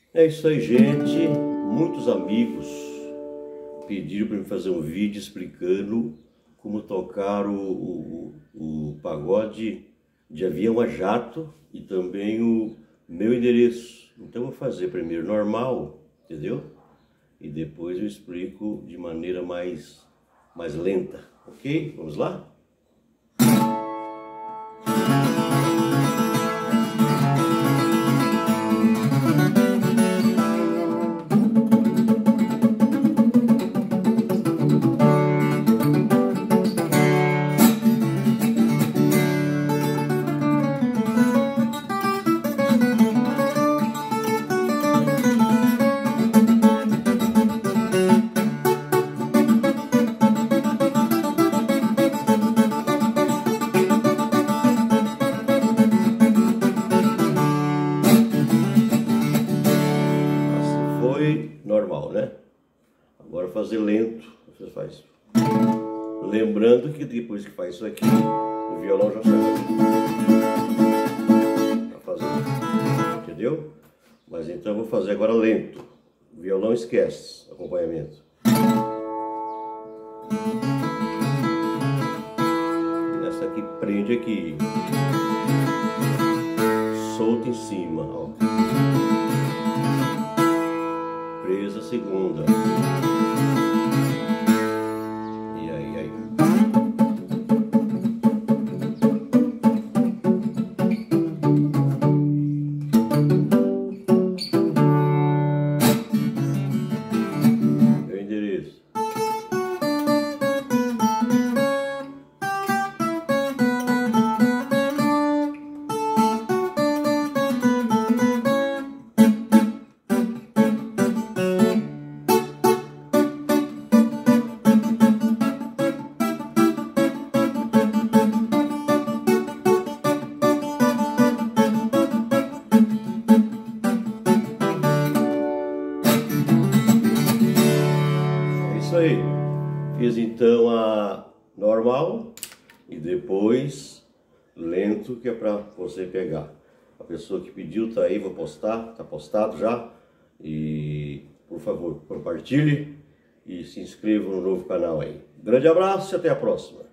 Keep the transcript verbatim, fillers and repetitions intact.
É isso aí, gente. Muitos amigos pediram para me fazer um vídeo explicando como tocar o, o, o pagode de avião a jato e também o meu endereço. Então eu vou fazer primeiro normal, entendeu? E depois eu explico de maneira mais, mais lenta, ok? Vamos lá? Foi normal, né? Agora fazer lento, você faz. Lembrando que depois que faz isso aqui, o violão já sai daqui. Tá fazendo, entendeu? Mas então eu vou fazer agora lento. O violão esquece, acompanhamento. Nessa aqui prende aqui. Solta em cima, ó. Presa segunda. E aí, aí. Meu endereço. Isso aí, fiz então a normal e depois lento, que é para você pegar. A pessoa que pediu tá aí, vou postar, tá postado já. E por favor, compartilhe e se inscreva no novo canal aí. Grande abraço e até a próxima.